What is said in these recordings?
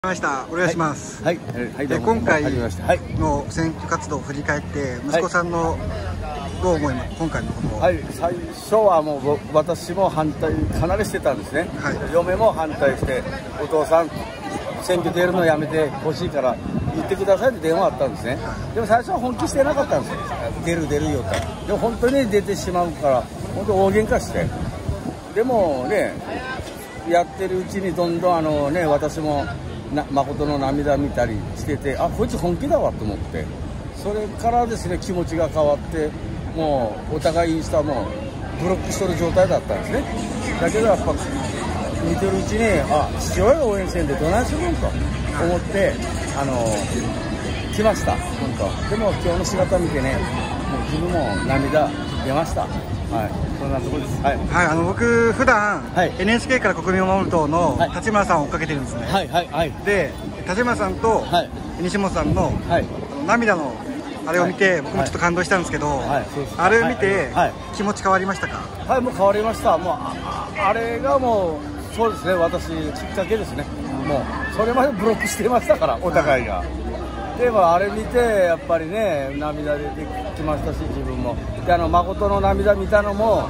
お願いします。 はい、 今回の選挙活動を振り返って、息子さんのどう思います、今回のことを。 はい、最初はもう私も反対かなりしてたんですね。はい、嫁も反対して、お父さん選挙出るのやめてほしいから言ってくださいって電話あったんですね。はい、でも最初は本気してなかったんですよ。出るよって。でも本当に出てしまうから本当大喧嘩して。でもね、やってるうちにどんどん私も誠の涙見たりしてて、あ、こいつ本気だわと思って、それからですね、気持ちが変わって、もうお互いインスタもブロックしとる状態だったんですね。だけどやっぱ見てるうちに、あ、父親が応援してんでどないするんと思って来ました。本当でも今日の姿見てね、もう自分も涙出ました。はい、そんなところです。はい、 はい、僕普段、はい、NHK から国民を守る党の立村さんを追っかけてるんですね。はいはいはい。で、立村さんと西本さんの、はい、涙のあれを見て、はい、僕もちょっと感動したんですけど、はい、あれを見て、はい、気持ち変わりましたか？ はい、もう変わりました。もうあれがもうそうですね、私きっかけですね。もうそれまでブロックしてましたから、お互いが。でもあれ見てやっぱりね、涙出てきましたし、自分もで誠の涙見たのも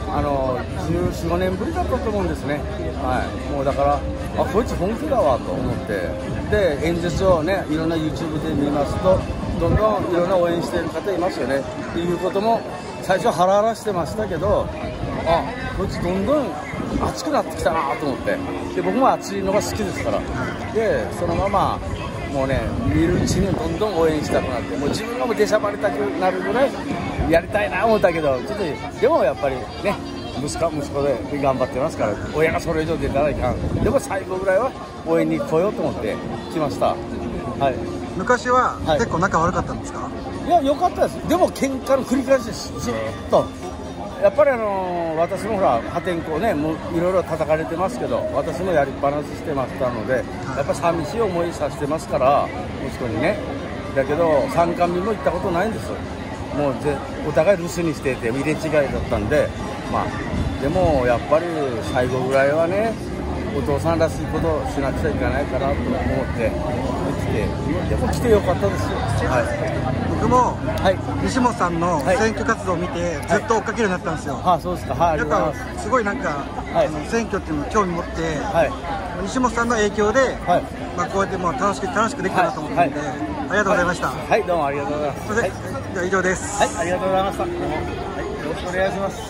14、15年ぶりだったと思うんですね。はい、もうだから、あ、こいつ本気だわと思って、で演説をね、いろんな YouTube で見ますと、どんどんいろんな応援している方いますよねっていうことも最初ハラハラしてましたけど、あ、こいつどんどん熱くなってきたなと思って、で僕も熱いのが好きですから、でそのままもうね、見るうちにどんどん応援したくなって、もう自分がもう出しゃばりたくなるぐらいやりたいなと思ったけど、ちょっとでもやっぱりね、息子で頑張ってますから、親がそれ以上出たらいかん。でも最後ぐらいは応援に来ようと思って来ました。はい、 昔は結構仲悪かったんですか？ いや、良かったです。でも喧嘩の繰り返しです。ずーっとやっぱり私もほら破天荒ね、もういろいろ叩かれてますけど、私もやりっぱなししてましたので、やっぱ寂しい思いさせてますから、息子にね。だけど参観日も行ったことないんです。もうお互い留守にしていて入れ違いだったんで、まあでもやっぱり最後ぐらいはね、お父さんらしいことをしなくちゃいけないかなと思って来て、でも来てよかったですよ。はい、僕も西本さんの選挙活動を見てずっと追っかけるようになったんですよ。 あ、そうですか。はい、 やっぱすごいなんか選挙っていうのを興味持って、西本さんの影響でまあこうやってもう楽しくできたなと思ってるんで、ありがとうございました。 はい、どうもありがとうございます。 じゃあ以上です。 はい、ありがとうございました。はい、よろしくお願いします。